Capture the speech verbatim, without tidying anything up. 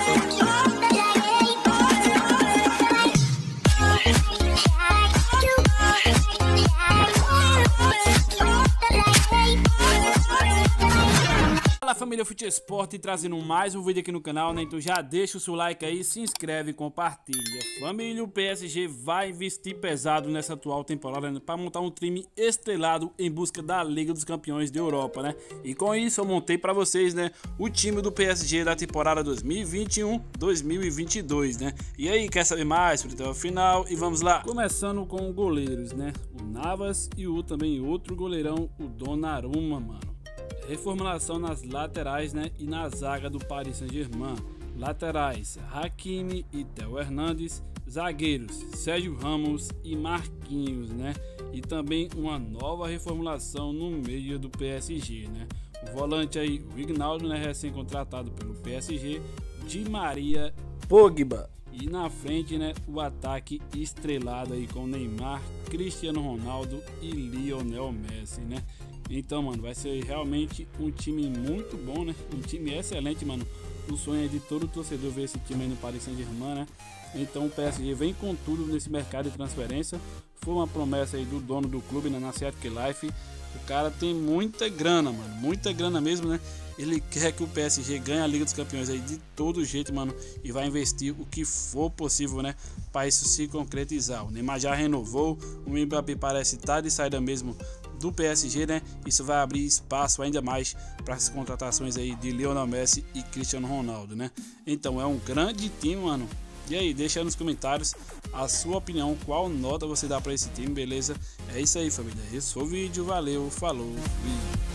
Fala família Fute Esporte, trazendo mais um vídeo aqui no canal, né? Então já deixa o seu like aí, se inscreve e compartilha. Família, o P S G vai investir pesado nessa atual temporada, né, para montar um time estrelado em busca da Liga dos Campeões da Europa, né? E com isso eu montei para vocês, né, o time do P S G da temporada dois mil e vinte e um dois mil e vinte e dois, né? E aí, quer saber mais? Até o final e vamos lá. Começando com goleiros, né? O Navas e o também outro goleirão, o Donnarumma, mano. Reformulação nas laterais, né, e na zaga do Paris Saint-Germain. Laterais: Hakimi e Theo Hernandes. Zagueiros: Sérgio Ramos e Marquinhos, né? E também uma nova reformulação no meio do P S G, né? O volante aí, o Wijnaldum, né, recém-contratado pelo P S G, Di Maria, Pogba. E na frente, né, o ataque estrelado aí com Neymar, Cristiano Ronaldo e Lionel Messi, né? Então, mano, vai ser realmente um time muito bom, né? Um time excelente, mano. O sonho é de todo torcedor ver esse time aí no Paris Saint-Germain, né? Então o P S G vem com tudo nesse mercado de transferência. Foi uma promessa aí do dono do clube, né, na Celtic Life. O cara tem muita grana, mano. Muita grana mesmo, né? Ele quer que o P S G ganhe a Liga dos Campeões aí de todo jeito, mano. E vai investir o que for possível, né, para isso se concretizar. O Neymar já renovou. O Mbappé parece estar de saída mesmo do P S G, né? Isso vai abrir espaço ainda mais para as contratações aí de Lionel Messi e Cristiano Ronaldo, né? Então é um grande time, mano. E aí, deixa aí nos comentários a sua opinião, qual nota você dá para esse time, beleza? É isso aí, família. Esse foi o vídeo, valeu, falou, fui.